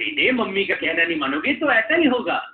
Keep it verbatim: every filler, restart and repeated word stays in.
बेटे मम्मी का कहना नहीं मानोगे तो ऐसा नहीं होगा।